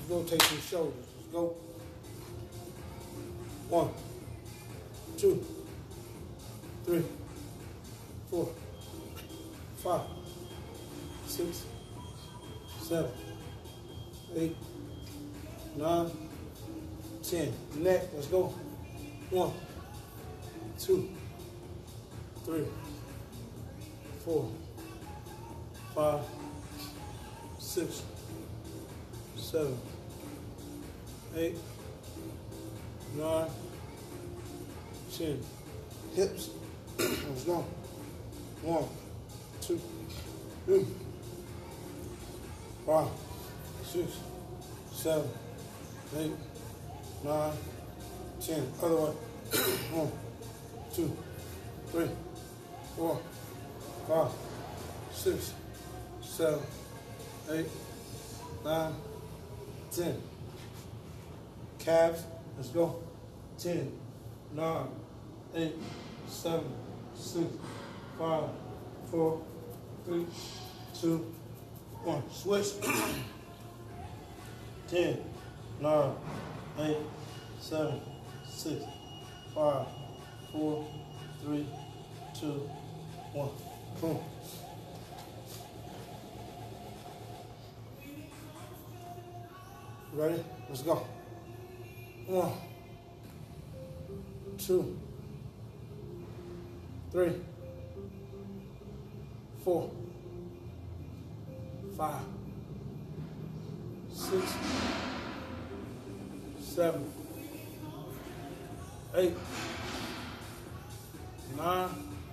rotate your shoulders. Let's go. 1, 2, 3, 4, 5, 6, 7, 8, 9, 10. Neck, let's go. 1, 2, 3, 4, 5, 6, 7, 8, 9, 10. Hips. Let's go. 1, 2, 3, 5, 6, 7, 8, 9, 10. Other way. 1, 2, 3, 4, 5, 6, 7, 8, 9, 10. Calves. Let's go. 10, 9, 8, 7, 6, 5, 4, 3, 2, 1. Switch. 10, 9, 8, 7, 6, 5, 4, 3, 2, 1. Boom. Ready? Let's go. 1, 2, 3, 4, 5, 6, 7, 8, 9,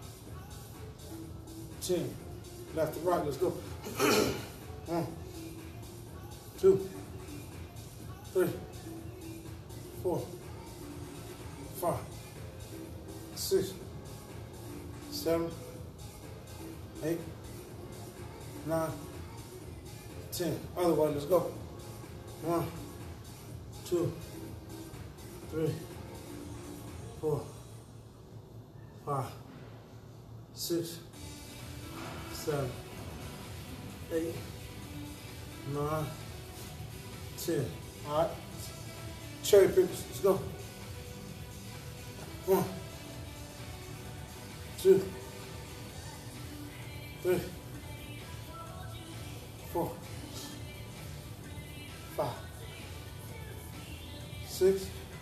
10. Left to right, let's go. 1, 2, 3, 4, 5, 6, 7, 8, 9, 10. Other way, let's go. 1, 2, 3, 4, 5, 6, 7, 8, 9, 10. All right. Cherry pickers. Let's go. 1, 2, 3, 4, 5, 6,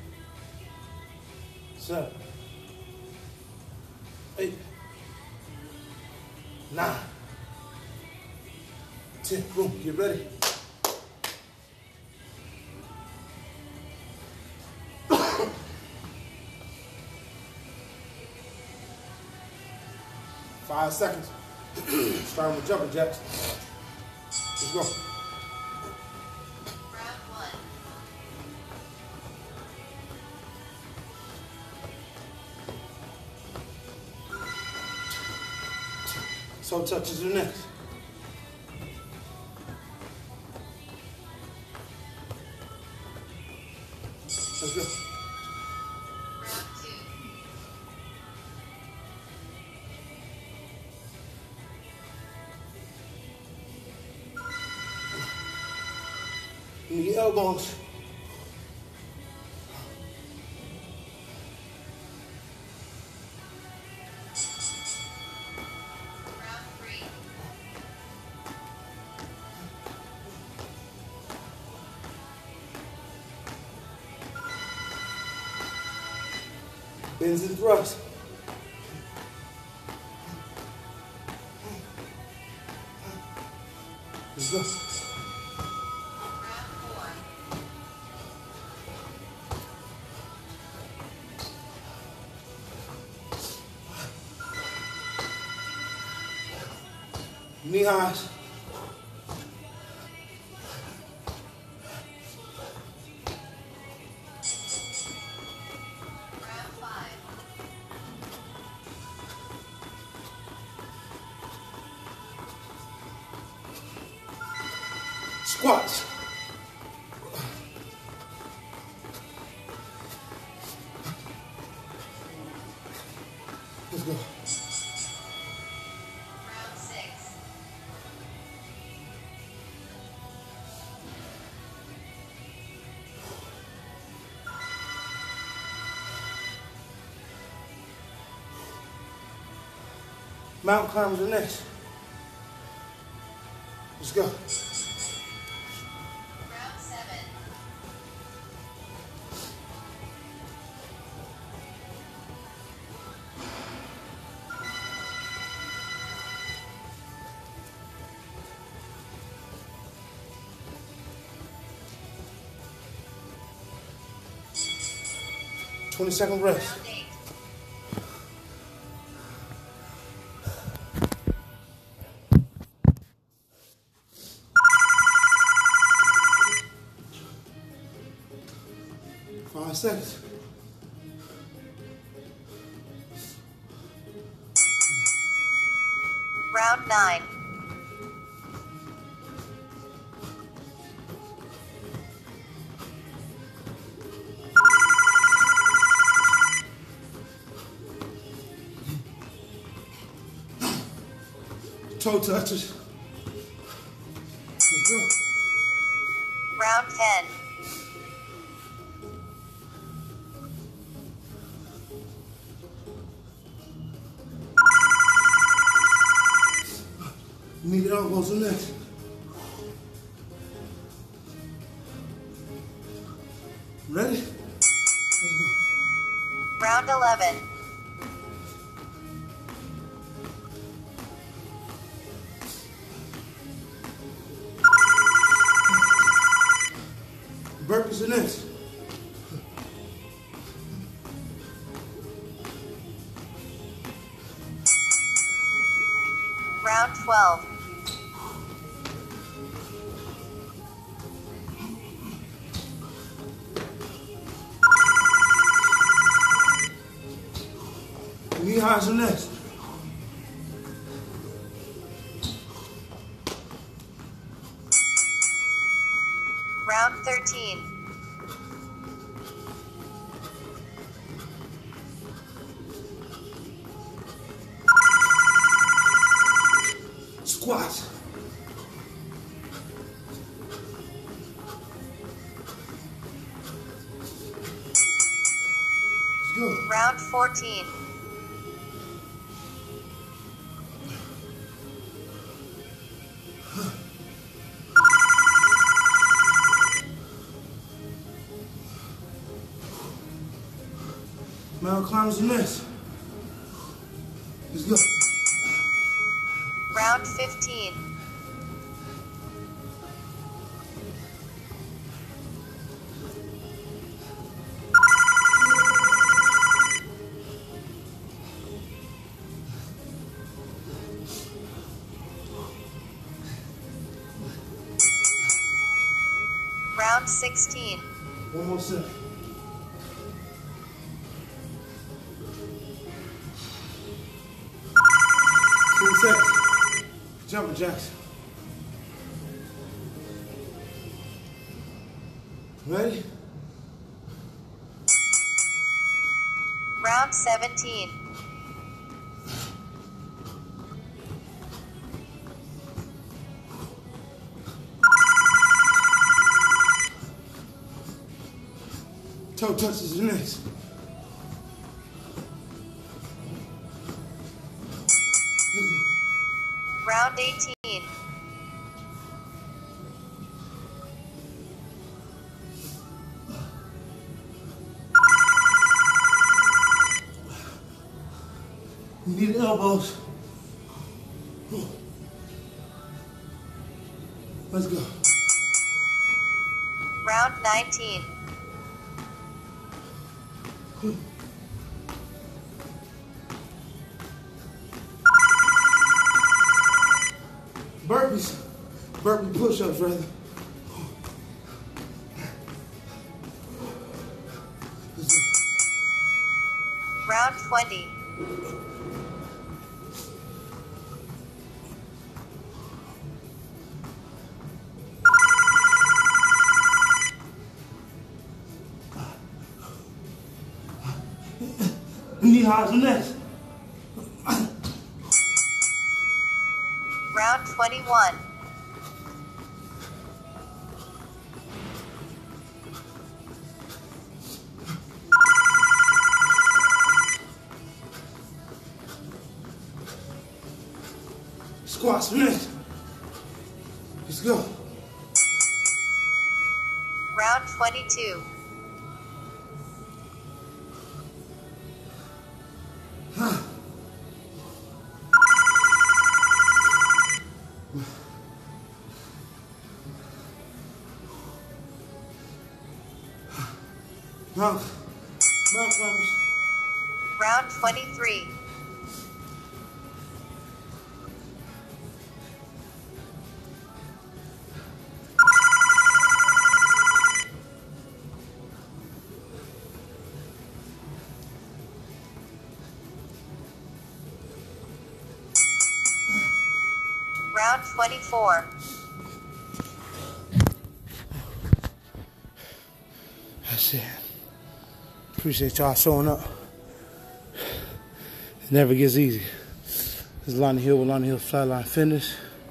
7, 8, 9, 10. Boom. Get ready. Five seconds. Starting with jumping jacks. Let's go. Round 1. So touches your neck. Let's go. Round 2. Knee elbows. Round 3. Bends and thrusts. Let's go. Round 4. Knee highs. Round 5. Squats. Let's go. Round 6. Mountain climbers are next. Let's go. Round 7. 20-second rest. Round 8. 5 seconds. Round 9. Toe touches. Let's go. Round 10. Knee elbows are next. Ready? Let's go. Round 11. Burpees are next. Round 12. Knee highs are next. Round 13. Squats. Let's go. Round 14. Mountain climbers are next. Let's go. Round 15. Round 16. One more set. Seconds. Jumping jacks. Ready? Round 17. Toe touches the next. Round 18. You need elbows. Let's go. Round 19. Burpees. Burpee push-ups, rather. Let's go. Round 20. Knee highs are next. Round 21. Squats, man. Let's go. Round 22. Mount climbers. Round 23. Round 24. That's it. Appreciate y'all showing up. It never gets easy. This is Lonnie Hill with Lonnie Hill Flatline Fitness.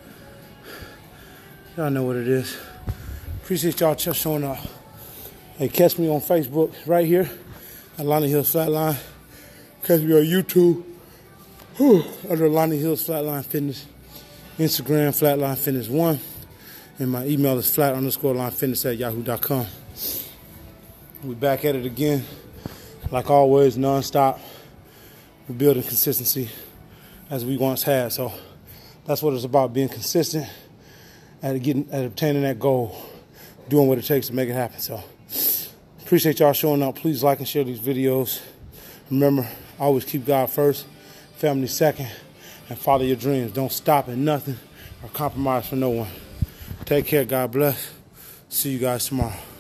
Y'all know what it is. Appreciate y'all just showing up. Hey, catch me on Facebook right here at Lonnie Hill Flatline. Catch me on YouTube under Lonnie Hill's Flatline Fitness. Instagram, Flatline Fitness 1. And my email is flat_linefitness@yahoo.com. We're back at it again. Like always, non-stop. We're building consistency as we once had. So that's what it's about, being consistent at obtaining that goal, doing what it takes to make it happen. So appreciate y'all showing up. Please like and share these videos. Remember, always keep God first, family second, and follow your dreams. Don't stop at nothing or compromise for no one. Take care. God bless. See you guys tomorrow.